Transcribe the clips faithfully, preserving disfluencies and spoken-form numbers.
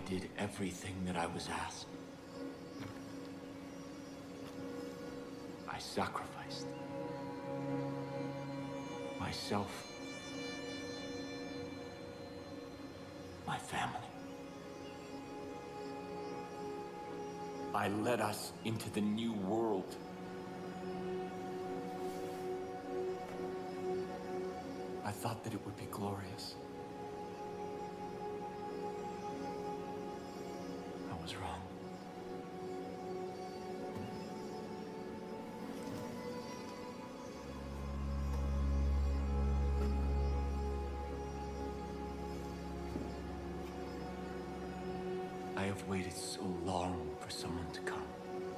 did everything that I was asked. I sacrificed myself, my family. I led us into the new world. I thought that it would be glorious. I was wrong. I have waited so long for someone to come.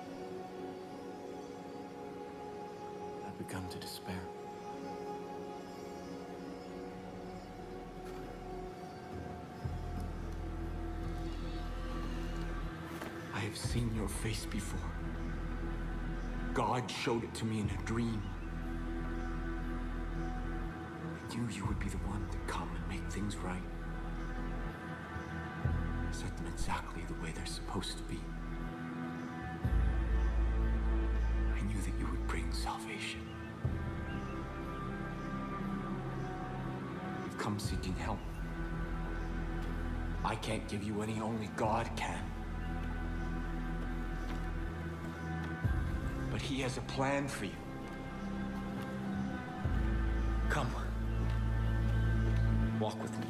I've begun to despair. I have seen your face before. God showed it to me in a dream. I knew you would be the one to come and make things right. Set them exactly the way they're supposed to be. I knew that you would bring salvation. You've come seeking help. I can't give you any, only God can. But He has a plan for you. Come. Walk with me.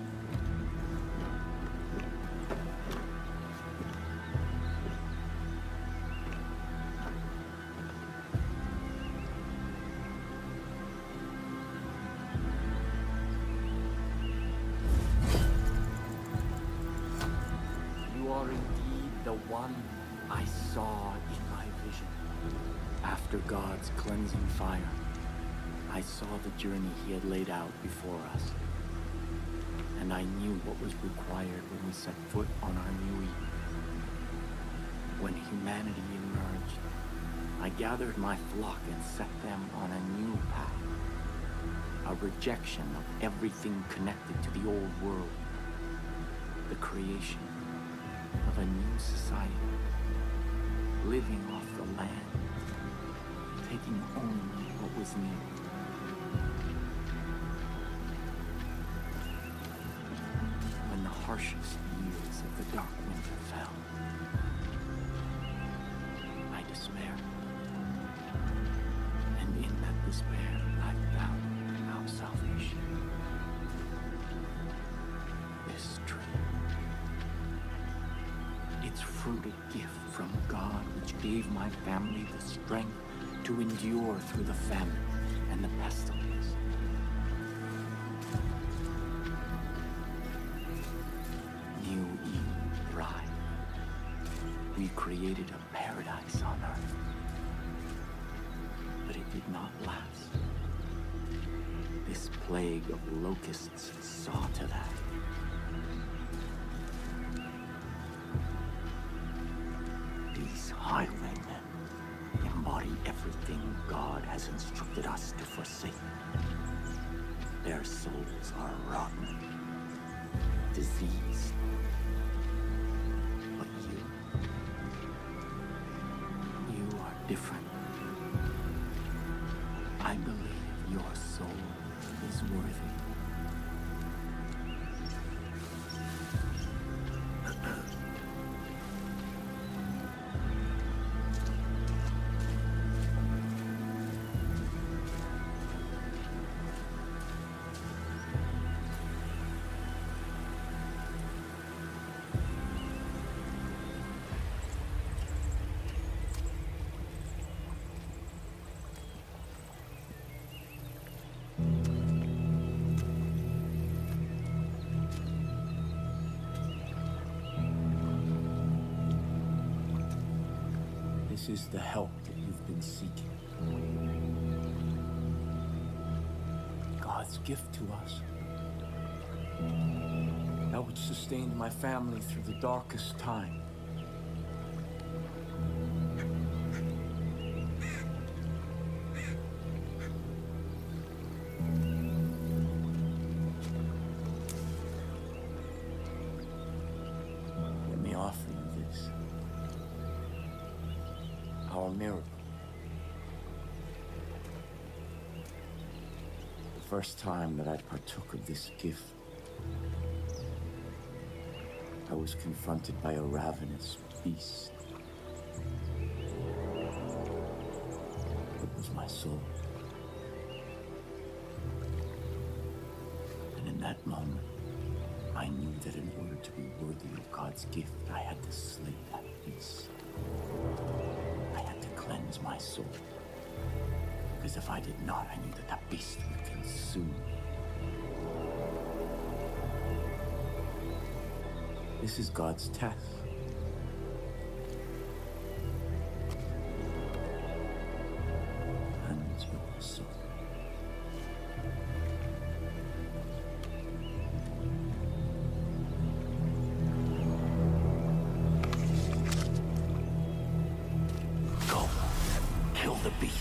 You are indeed the one I saw in my vision. After God's cleansing fire, I saw the journey He had laid out before us. And I knew what was required when we set foot on our new Eden. When humanity emerged, I gathered my flock and set them on a new path. A rejection of everything connected to the old world. The creation of a new society, living off the land, taking only what was near. When the harshest years of the dark winter fell, I despaired. And in that despair, I found our salvation. This tree. Its fruit a gift from God, which gave my family the strength to endure through the famine and the pestilence. New Eden thrived. We created a paradise on earth. But it did not last. This plague of locusts saw to that. These highwaymen embody everything God has instructed us to forsake. Their souls are rotten, diseased. But you, you are different. I believe your soul is worthy. This is the help that you've been seeking. God's gift to us. That which sustained my family through the darkest time. Let me miracle. The first time that I partook of this gift, I was confronted by a ravenous beast. It was my soul. And in that moment, I knew that in order to be worthy of God's gift, I had to slay that beast. I had to cleanse my soul. Because if I did not, I knew that that beast would consume me. This is God's test. Cleanse your soul. Go. Kill the beast.